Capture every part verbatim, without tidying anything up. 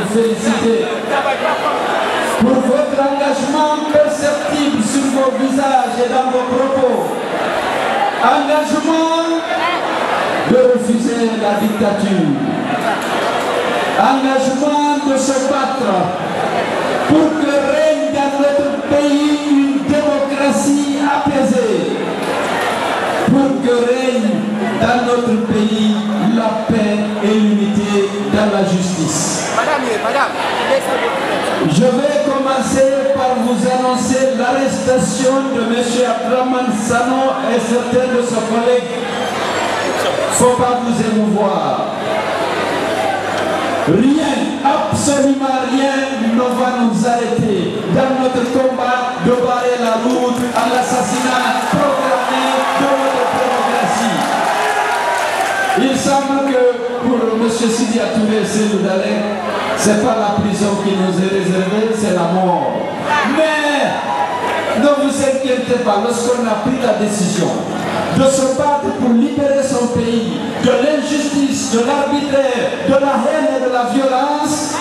féliciter pour votre engagement perceptible sur vos visages et dans vos propos. Engagement de refuser la dictature. Engagement de se battre pour que règne dans notre pays une démocratie apaisée. Pour que règne dans notre pays la paix et l'unité dans la justice. Madame, madame, je vais commencer par vous annoncer l'arrestation de M. Abdraman Sano et certains de ses collègues. Il ne faut pas vous émouvoir. Rien, absolument rien ne va nous arrêter dans notre combat de barrer la route à l'assassinat programmé de notre démocratie. Il semble que pour M. Sidi Touré Seloudalé, ce n'est pas la prison qui nous est réservée, c'est la mort. Mais ne vous inquiétez pas, lorsqu'on a pris la décision de se battre pour libérer son pays de l'injustice, de l'arbitraire, de la haine et de la violence,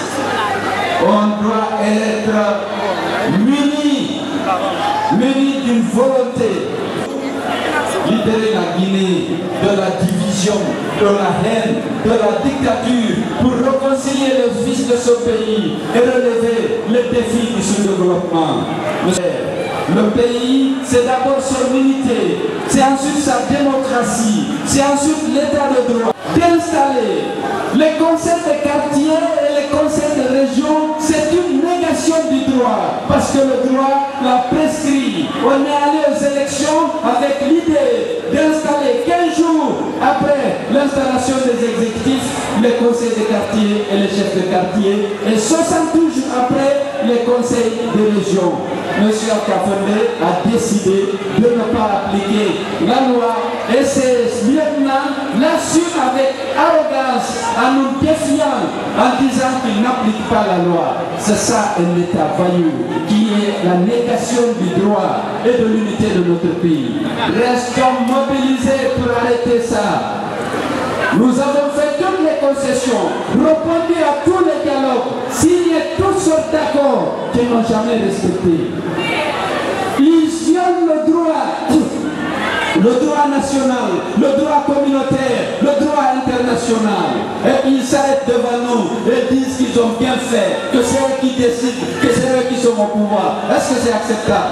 on doit être muni, muni d'une volonté. Libérer la Guinée de la division, de la haine, de la dictature, pour réconcilier les fils de ce pays et relever les défis du sous-développement. Le pays, c'est d'abord son unité, c'est ensuite sa démocratie, c'est ensuite l'état de droit. D'installer les conseils de quartier et les conseils de région, c'est une négation du droit, parce que le droit l'a prescrit. On est allé aux élections avec l'idée d'installer quinze jours après l'installation des exécutifs, les conseils de quartier et les chefs de quartier, et soixante-douze jours après, les conseils de région. M. Alkafondé a décidé de ne pas appliquer la loi et ses lieutenants l'assument avec arrogance en nous défiant, en disant qu'ils n'appliquent pas la loi. C'est ça un État vaillou qui est la négation du droit et de l'unité de notre pays. Restons mobilisés pour arrêter ça. Nous avons fait toutes les concessions, répondu à tous les dialogues, signé toutes sortes d'accords qu'ils n'ont jamais respectés. Ils violent le droit, le droit national, le droit communautaire, le droit international. Et ils s'arrêtent devant nous et disent qu'ils ont bien fait, que c'est eux qui décident, que c'est eux qui sont au pouvoir. Est-ce que c'est acceptable?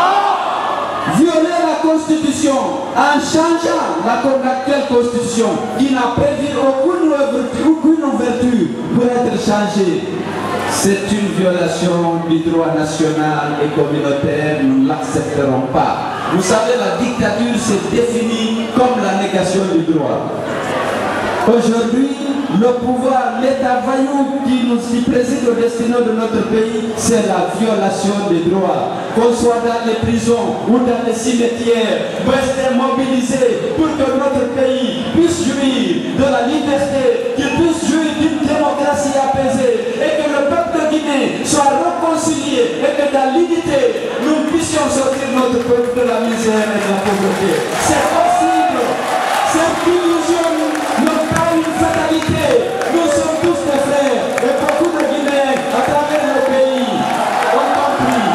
Violer la Constitution en changeant l'actuelle Constitution qui n'a prévu aucune ouverture pour être changée. C'est une violation du droit national et communautaire, nous ne l'accepterons pas. Vous savez, la dictature s'est définie comme la négation du droit. Aujourd'hui, le pouvoir, l'État vaillou qui nous qui préside au destin de notre pays, c'est la violation des droits. Qu'on soit dans les prisons ou dans les cimetières, restez mobilisés pour que notre pays puisse jouir de la liberté, qu'il puisse jouir d'une démocratie apaisée et que le peuple de Guinée soit réconcilié et que dans l'unité, nous puissions sortir notre peuple de la misère et de la pauvreté. C'est possible. Cette illusion n'est pas une fatalité. Nous sommes tous des frères et beaucoup de Guinéens à travers le pays ont compris.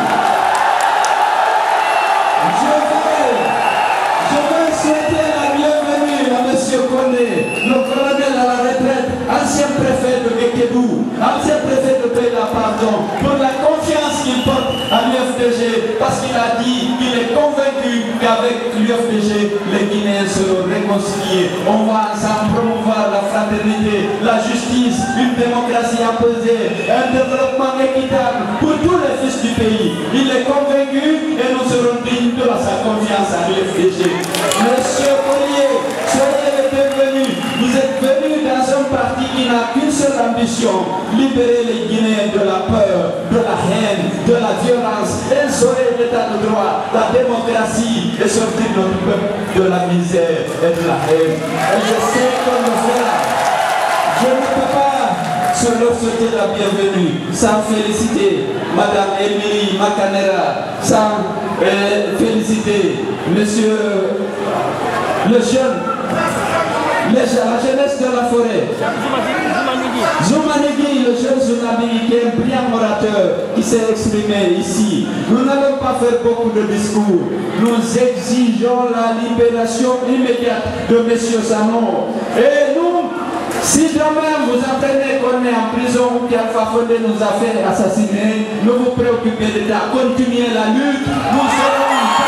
Je vais, je vais souhaiter la bienvenue à M. Koné, le colonel à la retraite, ancien préfet de Guékédou, ancien préfet de Pays-la-Pardon, pour la confiance qu'il porte à l'U F D G, parce qu'il a dit qu'il est convaincu qu'avec l'U F D G, les Guinéens seront réconciliés. On va ensemble promouvoir la fraternité, la justice, une démocratie apaisée, un développement équitable pour tous les fils du pays. Il est convaincu et nous serons dignes de sa confiance à l'U F D G. Monsieur Collier, soyez les bienvenus. Vous êtes venus dans un parti qui n'a qu'une seule ambition, libérer les Guinéens de la peur, de la haine, de la violence, instaurer l'état de droit, la démocratie et sortir notre peuple de la misère et de la haine. Et je sais qu'on le fera. Je ne peux pas se leur souhaiter la bienvenue sans féliciter Madame Émilie Makanera, sans euh, féliciter Monsieur le jeune, la jeunesse de la forêt, Zoumanigui, Zonabi, le jeune Zonabi, qui est un brillant orateur, qui s'est exprimé ici. Nous n'allons pas faire beaucoup de discours. Nous exigeons la libération immédiate de M. Sanon. Et nous, si demain vous apprenez qu'on est en prison ou qu'Alpha Condé nous a fait assassiner, ne vous préoccupez de ça. Continuez la lutte. Nous serons